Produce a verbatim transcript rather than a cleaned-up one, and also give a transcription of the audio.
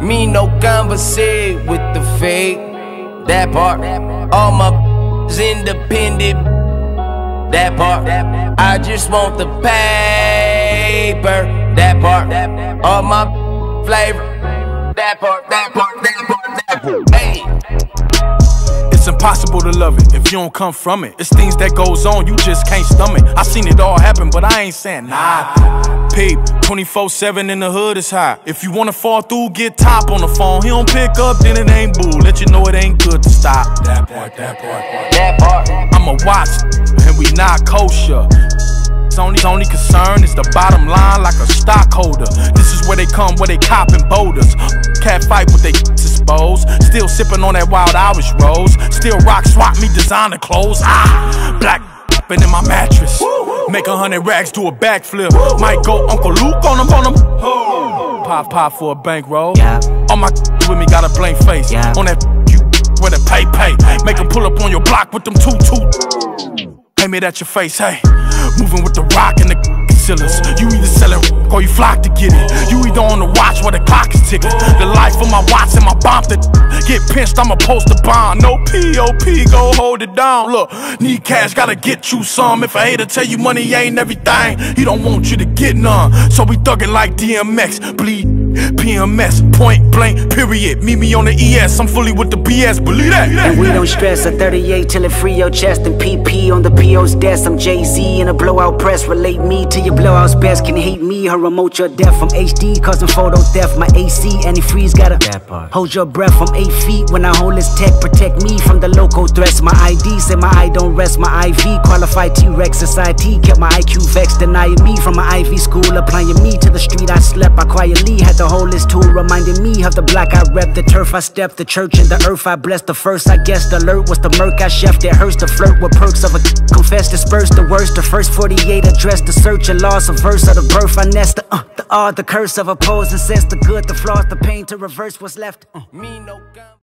Me no conversate with the fake. That part. All my independent. That part. I just want the paper. That part. All my flavor. That part. That part. That part. That part. Hey. It's impossible to love it if you don't come from it. It's things that goes on you just can't stomach. I seen it all happen, but I ain't saying nah. Peep, twenty-four seven in the hood is high. If you wanna fall through, get top on the phone. He don't pick up, then it ain't boo. Let you know it ain't good to stop. That part, that part, that part. I'ma watch, and we not kosher. It's only, it's only concern is the bottom line like a stockholder. This is where they come, where they copping boulders. Cat fight with they exposed. Still sipping on that Wild Irish rose. Still rock swap me designer clothes. Ah, black in my mattress. Make a hundred rags do a backflip. Might go Uncle Luke on them, on them. Pop, pop for a bankroll. Yeah. All my with me got a blank face. Yeah. On that you where the pay pay. Make them pull up on your block with them two two. Aim it at your face, hey. Moving with the rock and the concealers. You either sell it or you flock to get it. You either on the watch while the clock is ticking. The life of my watch and my bomb that get pinched, I'ma post a bond. No P O P, go hold it down. Look, need cash, gotta get you some. If I hate to tell you money ain't everything, he don't want you to get none. So we thuggin' like D M X, bleed P M S, point blank, period. Meet me on the E S, I'm fully with the B S, believe that. And we don't stress a thirty-eight till it free your chest. And P P on the P O's desk. I'm Jay-Z in a blowout press. Relate me to your blowout's best. Can hate me, her remote your death. I'm H D causing photo theft. My A C anti-freeze gotta that part. Hold your breath. I'm eight feet when I hold this tech. Protect me from the local threats. My I D say my eye don't rest. My I V qualified T-Rex society. Kept my I Q vexed. Denying me from my Ivy school. Applying me to the street I slept. I quietly had the hold this tool. Reminding me of the block I rep. The turf I stepped. The church and the earth I blessed. The first I guess the alert was the murk I chefed. It hurts to flirt with perks of a confess. Disperse the worst. The first forty-eight address the search and loss. A verse of the birth I nest. The uh, the odd, the curse of opposing sense. The good, the flaws, the pain to reverse what's left. Uh. Me no gun.